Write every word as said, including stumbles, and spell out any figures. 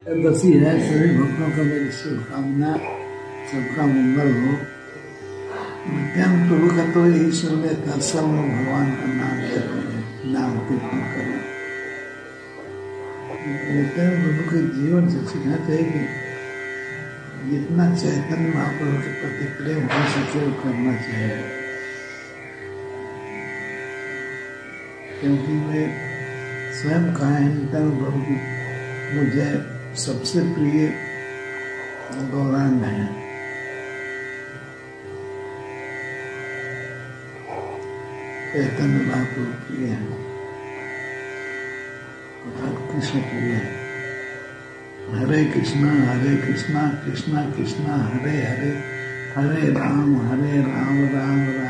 दसी है। सभी भक्तों का मेरी शुभकामना, सबका मंगल हो। नित्यानंद प्रभु का तो यही सुन लेता, सब लोग भगवान का नाम जपें, नाम कीर्तन करें। नित्यानंद प्रभु के जीवन से सीखना चाहिए कि जितना चैतन्य महाप्रभु के प्रति प्रेम हो सके वो करना चाहिए, क्योंकि वे स्वयं कहा है नित्यानंद प्रभु की मुझे सबसे प्रिय गौरांग है। चैतन्य महाप्रभु प्रिय है, कृष्ण प्रिय है। हरे कृष्णा हरे कृष्णा कृष्णा कृष्णा हरे हरे, हरे राम हरे राम राम राम